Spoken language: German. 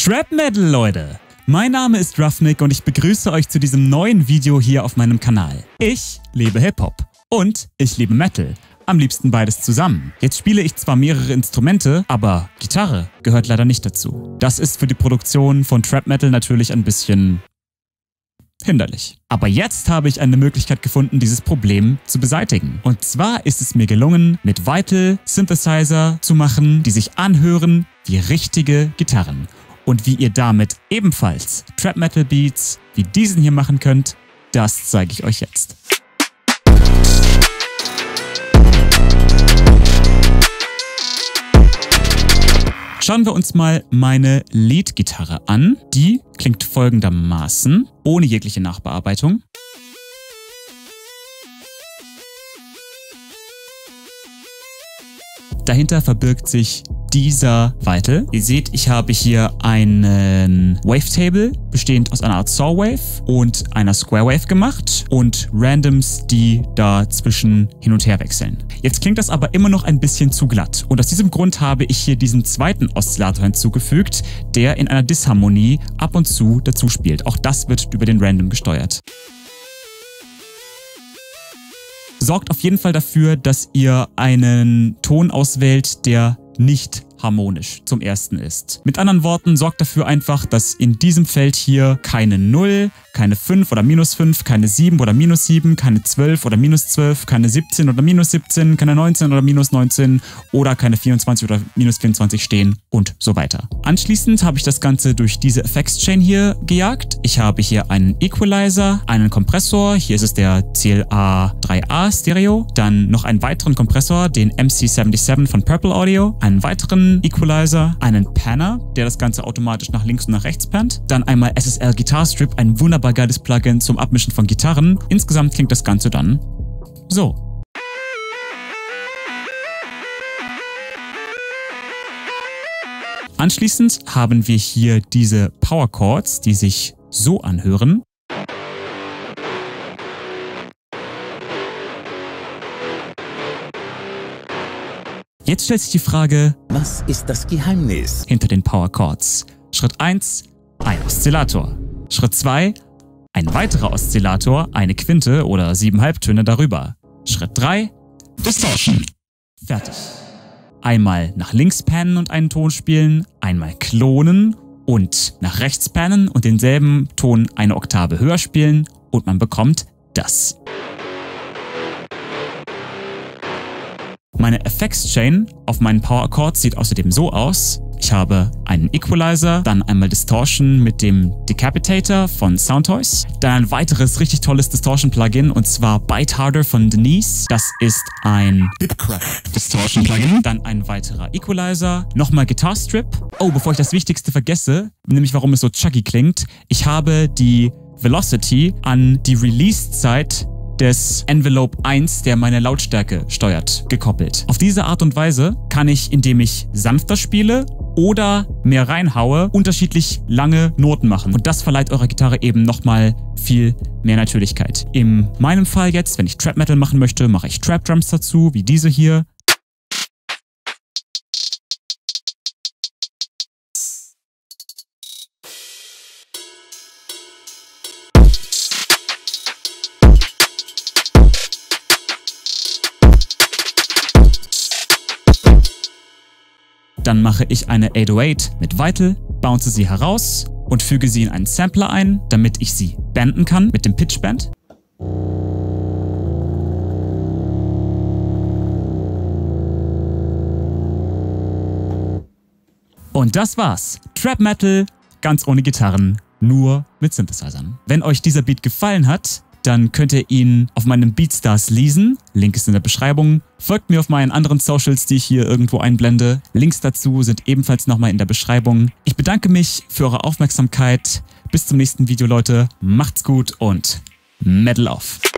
Trap Metal, Leute! Mein Name ist Roughneck und ich begrüße euch zu diesem neuen Video hier auf meinem Kanal. Ich liebe Hip-Hop und ich liebe Metal. Am liebsten beides zusammen. Jetzt spiele ich zwar mehrere Instrumente, aber Gitarre gehört leider nicht dazu. Das ist für die Produktion von Trap Metal natürlich ein bisschen hinderlich. Aber jetzt habe ich eine Möglichkeit gefunden, dieses Problem zu beseitigen. Und zwar ist es mir gelungen, mit Vital Synthesizer zu machen, die sich anhören wie richtige Gitarren. Und wie ihr damit ebenfalls Trap Metal Beats wie diesen hier machen könnt, das zeige ich euch jetzt. Schauen wir uns mal meine Lead-Gitarre an. Die klingt folgendermaßen, ohne jegliche Nachbearbeitung. Dahinter verbirgt sich dieser Vital. Ihr seht, ich habe hier einen Wavetable, bestehend aus einer Art Sawwave und einer Squarewave gemacht und Randoms, die dazwischen hin und her wechseln. Jetzt klingt das aber immer noch ein bisschen zu glatt und aus diesem Grund habe ich hier diesen zweiten Oszillator hinzugefügt, der in einer Disharmonie ab und zu dazu spielt. Auch das wird über den Random gesteuert. Sorgt auf jeden Fall dafür, dass ihr einen Ton auswählt, der nicht harmonisch zum ersten ist. Mit anderen Worten, sorgt dafür einfach, dass in diesem Feld hier keine 0, keine 5 oder -5, keine 7 oder -7, keine 12 oder -12, keine 17 oder -17, keine 19 oder -19 oder keine 24 oder -24 stehen und so weiter. Anschließend habe ich das Ganze durch diese Effects-Chain hier gejagt. Ich habe hier einen Equalizer, einen Kompressor, hier ist es der CLA3A Stereo, dann noch einen weiteren Kompressor, den MC77 von Purple Audio, einen weiteren Equalizer, einen Panner, der das Ganze automatisch nach links und nach rechts pannt, dann einmal SSL Guitar Strip, ein wunderbar geiles Plugin zum Abmischen von Gitarren. Insgesamt klingt das Ganze dann so. Anschließend haben wir hier diese Power Chords, die sich so anhören. Jetzt stellt sich die Frage, was ist das Geheimnis hinter den Power Chords? Schritt 1, ein Oszillator. Schritt 2, ein weiterer Oszillator, eine Quinte oder 7 Halbtöne darüber. Schritt 3, Distortion. Fertig. Einmal nach links pannen und einen Ton spielen, einmal klonen und nach rechts pannen und denselben Ton eine Oktave höher spielen und man bekommt das. Meine Effects-Chain auf meinen Power Chords sieht außerdem so aus. Ich habe einen Equalizer, dann einmal Distortion mit dem Decapitator von Soundtoys, dann ein weiteres richtig tolles Distortion-Plugin und zwar Bite Harder von Denise. Das ist ein Distortion-Plugin. Dann ein weiterer Equalizer, nochmal Guitar Strip. Oh, bevor ich das Wichtigste vergesse, nämlich warum es so chuggy klingt, ich habe die Velocity an die Release-Zeit des Envelope 1, der meine Lautstärke steuert, gekoppelt. Auf diese Art und Weise kann ich, indem ich sanfter spiele oder mehr reinhaue, unterschiedlich lange Noten machen. Und das verleiht eurer Gitarre eben nochmal viel mehr Natürlichkeit. In meinem Fall jetzt, wenn ich Trap Metal machen möchte, mache ich Trap Drums dazu, wie diese hier. Dann mache ich eine 808 mit Vital, bounce sie heraus und füge sie in einen Sampler ein, damit ich sie banden kann mit dem Pitch Bend. Und das war's. Trap Metal, ganz ohne Gitarren, nur mit Synthesizern. Wenn euch dieser Beat gefallen hat, dann könnt ihr ihn auf meinem BeatStars leasen. Link ist in der Beschreibung. Folgt mir auf meinen anderen Socials, die ich hier irgendwo einblende. Links dazu sind ebenfalls nochmal in der Beschreibung. Ich bedanke mich für eure Aufmerksamkeit. Bis zum nächsten Video, Leute. Macht's gut und Metal auf!